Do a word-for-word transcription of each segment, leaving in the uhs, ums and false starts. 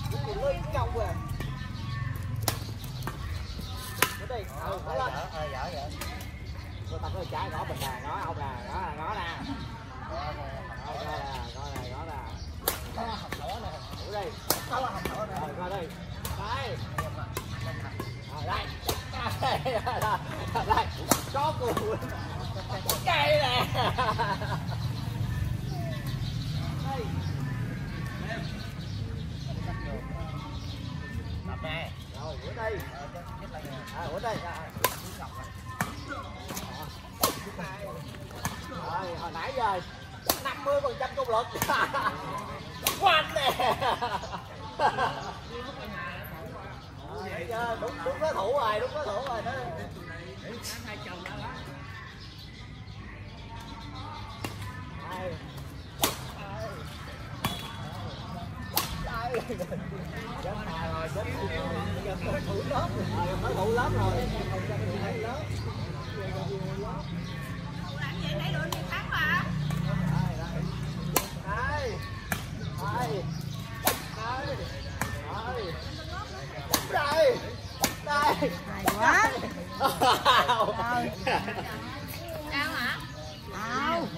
lưới công à. Đi, ừ, có lên. Ờ, dở vậy. Người ta có trái gõ bình nè, ngó ông nè, ngó nè, ngó nè. Rồi, coi nè, coi nè, ngó nè. Có hầm thỏ nè. Ủa đi. Có hầm thỏ nè. Rồi, coi đi. Đây. Rồi, đây. Đây, đây. Có cù. Cây nè. Đây. Tập nè. Rồi, bữa đi. À, bữa đi. Rồi, hồi nãy giờ năm mươi phần trăm công lực. Quanh nè. Đúng đúng đối thủ rồi, đúng đối thủ rồi đó. Hai chồng đó đó. Đây. Đây. Chết mà rồi, chết giờ mới thủ lớp rồi, mới thủ lớp rồi. Không cho thủ lớp. Lớp. Làm gì nãy đội thắng mà. Đây, đây. Đây. Đây. Đây. Đây. Đây. Đây. Hay quá. Đâu? Cao hả? Đâu?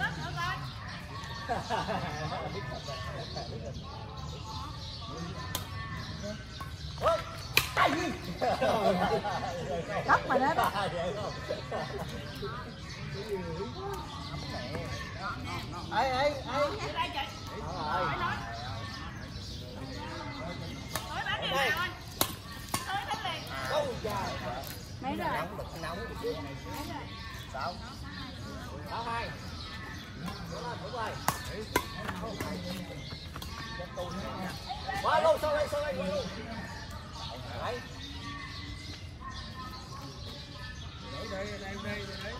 Góc mà đó. Ê ê ê. Nói đây chị. Rồi. Nói. Nói bán đi nào anh. Nói bán liền. Đâu trời. Mấy rồi? Nóng một chút. Sao? Đó hai. Đúng rồi, đúng rồi. Qua luôn, sau đây, sau đây, qua luôn. Đấy. Đây, đây, đây, đây, đây.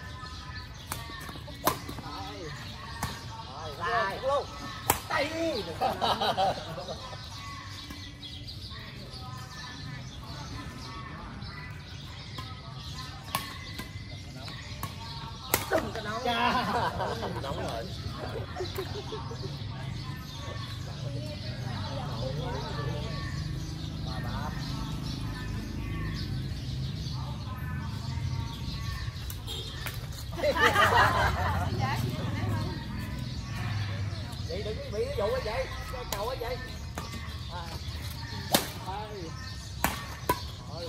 Rồi, ra luôn. Đây. Đừng có nóng. Nóng rồi. Chị đừng bị cái vụ á chị, cái cầu á chị. À. Đây. Rồi.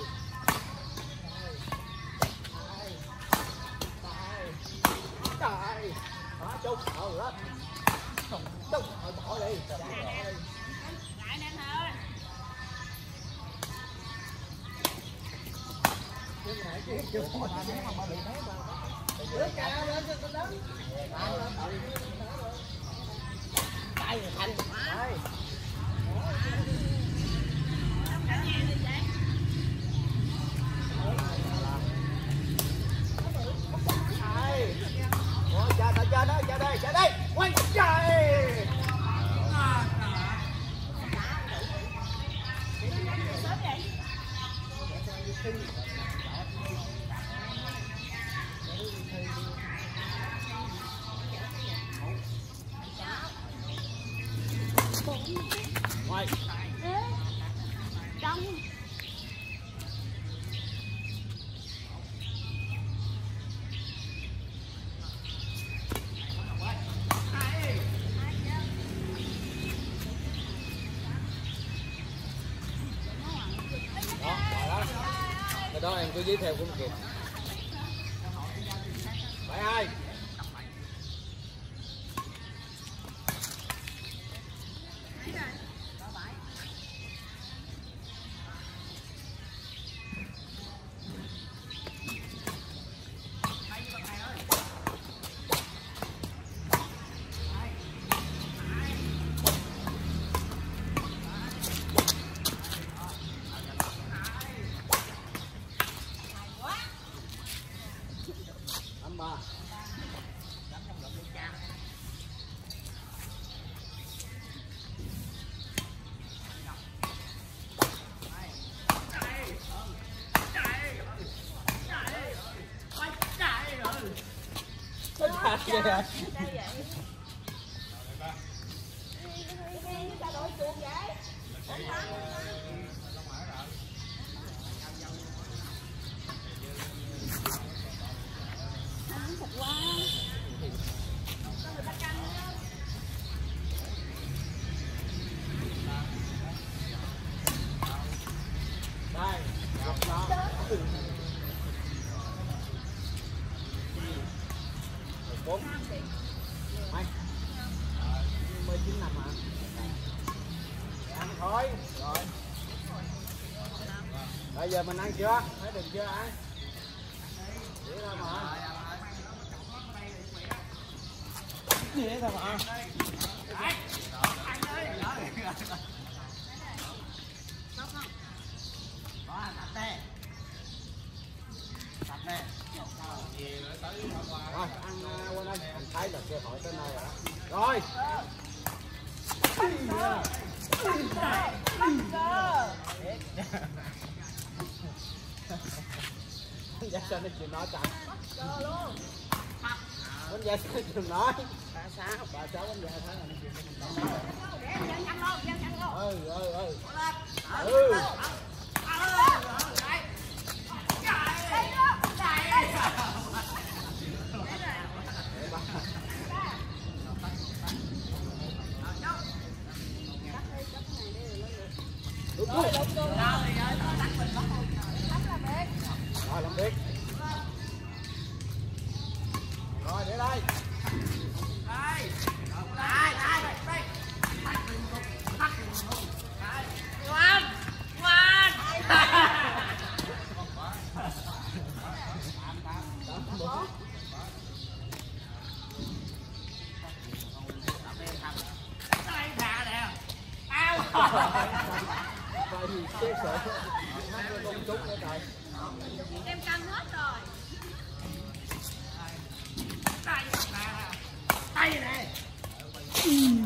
Đây. Đây. Đây. Đó, chung, ừ đó. Chung, thôi bỏ đi. Lại nè thôi. Cái này cái chung mà mà bị thấy mà. Nước cao lên cho tôi đứng. Đây thành. Đây. Không cả nhà đi vậy. Đây. Ủa chờ chờ chờ đây, chờ đây, chờ đây. Quay trời. Ngoài. Trong. Cái đó em cứ giới thiệu cũng kịp. Bảy hai. Ba. Sao vậy? Cái đội chuột vậy? Rồi. Bây giờ mình ăn chưa? Thấy đừng chưa ăn. Vậy thôi mà. Vậy thôi mà. Rồi, ăn qua đây, anh thấy là kêu hỏi tới nơi rồi đó. Rồi. Dạ sao nó chịu nói chẳng? Bánh da sao chịu nói? Bà sáu, bà sáu bánh da thấy là nó chịu nói. Ừ, ừ, ừ. Ừ. Đúng rồi. Rồi làm biết. Rồi để đây. Đây. Đây, đây, đây. Ngoan. Ngoan. Vậy thì chết sợ. Hai con trúng nữa trời. Em căng hết rồi. Tay này.